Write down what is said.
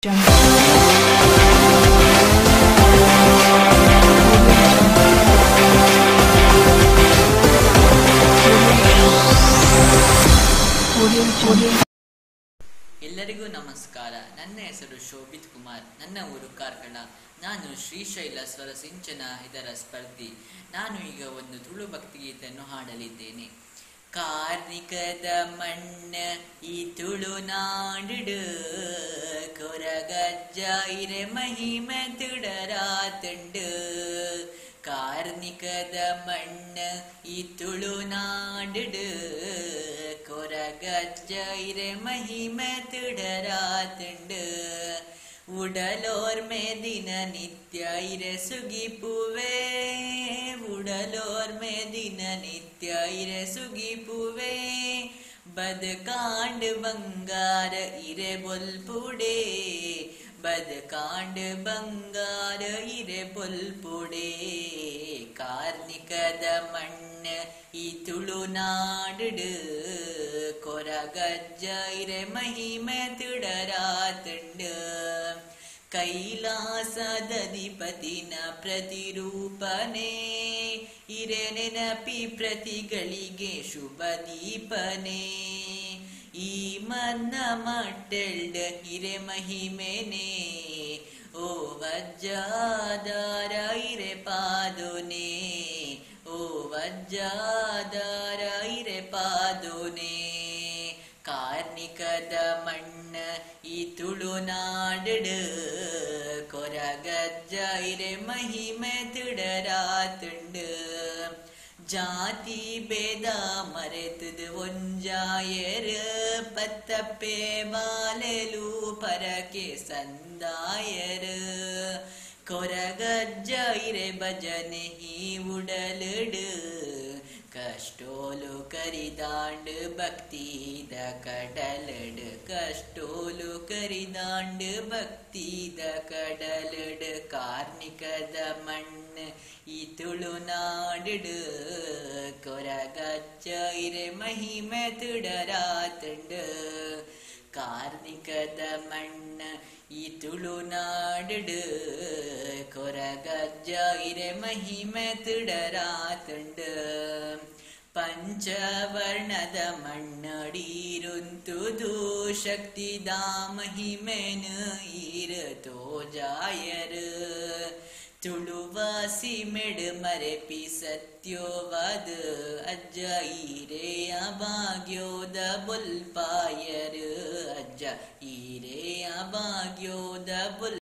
ಎಲ್ಲರಿಗೂ ನಮಸ್ಕಾರ. ನನ್ನ ಹೆಸರು ಶೋಭಿತ್ ಕುಮಾರ್. ನನ್ನ ಊರು ಕಾರ್ಕಳ. ನಾನು ಶ್ರೀ ಶೈಲ ಸ್ವರ ಸಿಂಚನ ಇದರ ಸ್ಪರ್ಧಿ. ನಾನು ಈಗ ಒಂದು ತುಳು ಭಕ್ತಿಗೀತೆಯನ್ನು ಹಾಡಲಿದ್ದೇನೆ. ಕಾರ್ಣಿಕದ ಮಣ್ಣ ಈ ತುಳುನಾಡು ಕೊರಗಜ್ಜ ಇರೆ ಮಹಿಮೆ ತುಡರಾತಂಡು. ಕಾರ್ಣಿಕದ ಮಣ್ಣ ಈ ತುಳುನಾಡು ಕೊರಗಜ್ಜ ಇರೆ ಮಹಿಮೆ ತುಡರಾತಂಡು. ಉಡಲೋರ್ಮೆ ದಿನ ನಿತ್ಯ ಇರೆ ಸುಗಿಪುವೆ, ಉಡಲೋರ್ಮೆ ದಿನ ನಿತ್ಯ ಇರೆ ಸುಗಿಪುವೆ. ಬದಕಾಂಡ್ ಬಂಗಾರ ಇರೆ ಬೊಲ್ಪುಡೆ, ಬದಕಾಂಡ್ ಬಂಗಾರ ಇರೆ ಬೊಲ್ಪುಡೆ. ಕಾರ್ಣಿಕದ ಮಣ್ಣ ಈ ತುಳುನಾಡು ಕೊರಗಜ್ಜ ಇರೆ ಮಹಿಮೆ ತುಡರಾತಂಡು. ಕೈಲಾಸದಧಿಪತಿನ ಪ್ರತಿರೂಪನೆ ಇರೆ ನೆನಪಿ ಪ್ರತಿಗಳಿಗೆ ಶುಭ ದೀಪನೆ. ಈ ಮನ್ನ ಮಟ್ಟೆಲ್ಡ ಇರೆ ಮಹಿಮೆನೆ, ಓ ವಜ್ಜಾದಾರ ಇರೆ ಪಾದೋನೆ, ಓ ವಜ್ಜಾದಾರ ಇರೆ ಪಾದೋನೆ. ಕಾರ್ಣಿಕದ ಮಣ್ಣ ಈ ತುಳುನಾಡು ಕೊರಗಜ್ಜ ಇರೆ ಮಹಿಮೆ ತುಡರಾತಂಡು. ಜಾತಿ ಭೇದ ಮರೆತದು ಒಂಜಾಯರು, ಪತ್ತಪ್ಪೆ ಬಾಲೆಲು ಪರಕೆ ಸಂದಾಯರು. ಕೊರಗಜ್ಜ ಇರೆ ಭಜನೆ ಈ ಉಡಲಡು, ಕಷ್ಟೋಲು ಕರಿದಾಂಡು ಭಕ್ತಿದ ಕಡಲಡು, ಕಷ್ಟೋಲು ಕರಿದಾಂಡು ಭಕ್ತಿದ ಕಡಲಡು. ಕಾರ್ಣಿಕದ ಮಣ್ಣು ಈ ತುಳುನಾಡು ಕೊರಗಜ್ಜ ಇರೆ ಮಹಿಮೆ ತುಡರಾತಂಡು. ಕಾರ್ಣಿಕದ ಮಣ್ಣ ಈ ತುಳುನಾಡು ಕೊರಗಜ್ಜ ಇರೆ ಮಹಿಮೆ ತುಡರಾತಂಡು. ಪಂಚವರ್ಣದ ಮಣ್ಣಡೀರುಂತುದು ಶಕ್ತಿದ ಮಹಿಮೆನು ಇರತೋ ಜಾಯರು. ತುಳುವಾಸಿ ಮೆಡು ಮರೆಪಿ ಸತ್ಯೋವಾದ ಅಜ್ಜ ಈರೆಯ ಭಾಗ್ಯೋದ ಬೊಲ್ಪಾಯರು, ಅಜ್ಜ ಈರೆಯ ಭಾಗ್ಯೋದ ಬೊಲ್